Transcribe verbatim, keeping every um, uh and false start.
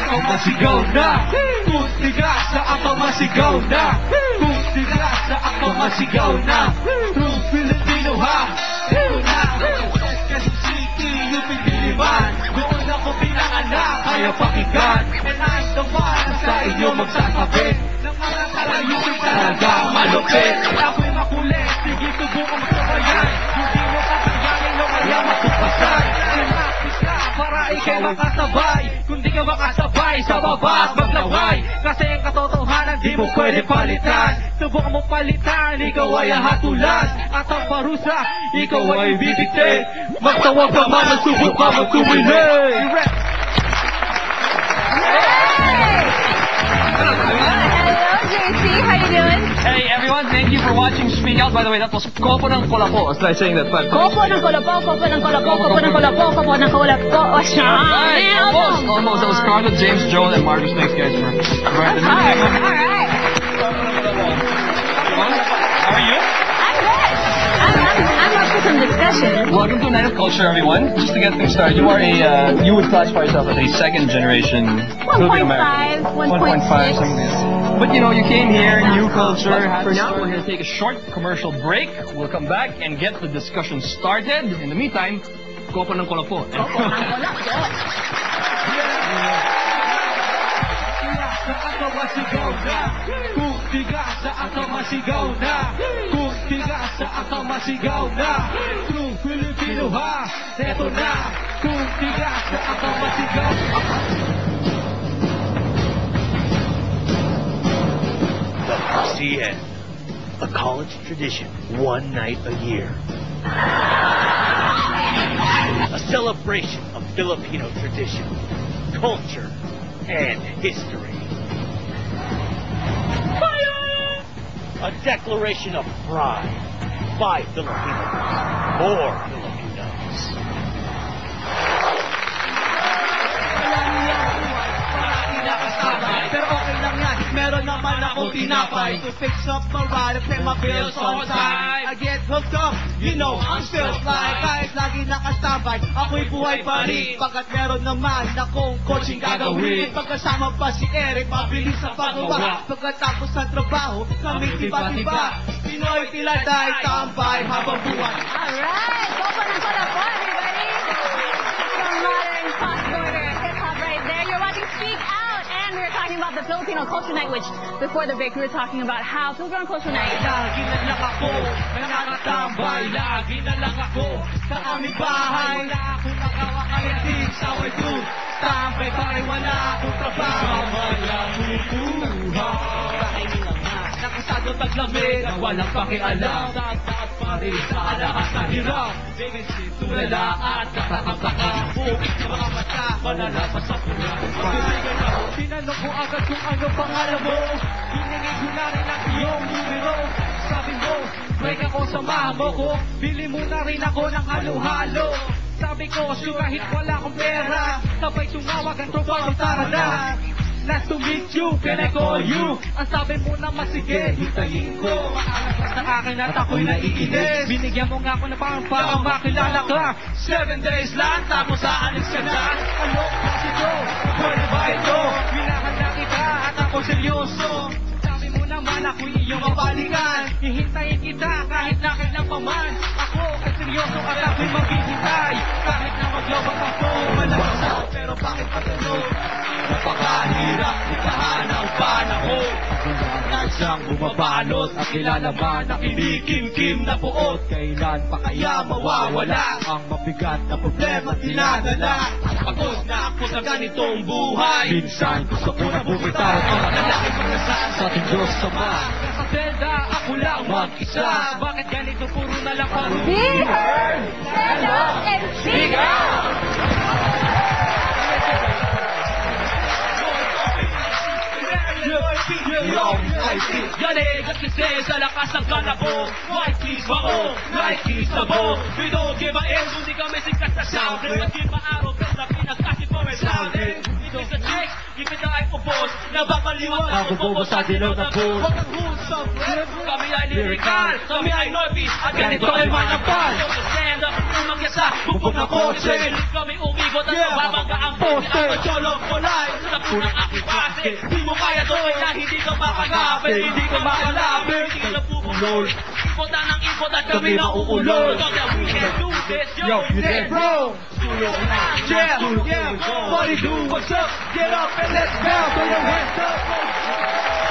ako masigaw na. Kung tigasa ako masigaw na. Kung tigasa ako masigaw na. True Filipino ha, ito na. Quezon City, U P Diliman. Doon ako pinanganak, kaya pakinggan. And I'm the one sa inyo magsasabi ng mga kalayuin talaga malupit. Ako'y makulit, sige subukang magsabayan. Hindi mo kakayanin o kaya matupasan. Sinapis ka para ikay makasabay. Kung di ka makasabay, sa baba at maglaway. Kasi ang katotohanan di mo pwede palitan. Subukan mo palitan, ikaw ay hatulan. At ang parusa, ikaw ay bibigti. Magtawag ka man, nasubok ka magtumili. Hey everyone, thank you for watching Speak Out. By the way, that was Kopo ng Kolapo. Was I saying that five times? Kopo ng Kolapo, Kopo ng Kolapo, Kopo ng Kolapo, Kopo ng Kolapo. Oh, Alright, almost, almost. That was Carla, James, Joel, and Marcus. Thanks guys for That's hard. Alright. How are you? I'm good. I'm, I'm, I'm up for some discussion. Welcome to Night of Culture, everyone. Just to get things started, you are a, uh, you would classify yourself as a second generation Filipino American. one point five, something like that. But you know, you came here, new culture. For now, we're going to take a short commercial break. We'll come back and get the discussion started. In the meantime, Kopo ng Kolapo. Kopo ng Kolapo. Kung tigasa ako masigaw na. Kung tigasa ako masigaw na. True Filipino ha, eto na. Kung tigasa ako masigaw na. C N, a college tradition, one night a year. A celebration of Filipino tradition, culture, and history. A declaration of pride by Filipinos, for Filipinos. Pero okay lang yan, meron naman akong tinapay to fix up my ride and pay my bills on time. I get hooked up, you know I'm still fly. Kahit lagi nakastabay, ako'y buhay pa rin. Pagkat meron naman akong coaching gagawin. Pagkasama pa si Eric, mabilis sa pagawa. Pagkatapos ng trabaho, kami tiba-tiba. Pinoy tila dahil tambay habang buwan. Alright, Kopo ng Kolapo, everybody. From modern pop order, hip-hop right there. You're watching Speak Out. And we were talking about the Filipino Culture Night, which before the break we were talking about how Filipino Culture Night. Lagi na lang ako, nakakatambay. Lagi na lang ako, sa aming bahay. Wala akong nakakakayatin sa way to. Tambay pa rin wala akong trabaho. Mamayang buhay. Nakasado taglamig at walang pakialam. Taas pa rin sa lahat na hirap. Bigay tulala at katakam-takam. Bukit sa mga mata, manalapas sa pula. Tinanong ko agad kung ano pangalan mo. Hiningi ko na rin ang iyong numero. Sabi mo, break ako sa mamo ko. Bili mo na rin ako ng halo-halo. Sabi ko, sure kahit wala akong pera. Sabay tumawag ang tropa ko, tara na. Nice to meet you, can I call you? Ang sabi mo na masige, hintayin ko. Maalakas na akin at ako'y naiinis. Binigyan mo nga ako na parang parang makilala ka. Seven days lang, tapos aanis ka na. Ano kasi ko, pwede ba ito? Minahanda kita at ako seryoso. Sabi mo naman ako'y iyong mabalikan. Hihintayin kita kahit na kailan pa man. Ako ay seryoso at ako'y maghihintay. Kahit na maglawag ako, malakas ako, pero bakit patuloy? Napakahirap itahan ang panahon. Nagsang bumabalot at kilalaman na kinikim-kim na buot. Kailan pa kaya mawawala ang mabigat na problema dinadala? Pagod na ako sa ganitong buhay. Minsan gusto ko na bumitaw ang lalaki ko nasaan sa ating Diyos Ama. Sa selda ako lang mag-isa. Bakit ganito puro na lang parang Be heard, stand up, and speak out! Galing at kasi sa lakas ng kanabo. Nikes mao, Nikes sabo. We don't give a F, hindi kami sikat sa sound. At di maaraw, pero na pinagkakit mo may sound. Ito sa chicks, ipit na ay upos. Nababaliwag ako po sa dilaw na po. Huwag ang husap, kami ay lyrical. Kami ay noise, at ganito ay manapal. Stand up, umag Kaya sa bubong na kotse kami umigot at mababangga ang poste Jolong kulay sa punang aking pase Di mo kaya to kaya hindi ka makagapit Hindi ka makalapit Hindi ka bubulol Ipotan ng ipot at kami na uulol Kaya we can do this Yo, you dead bro Yeah, yeah, what do you do, what's up? Get up and let's bounce, throw your hands up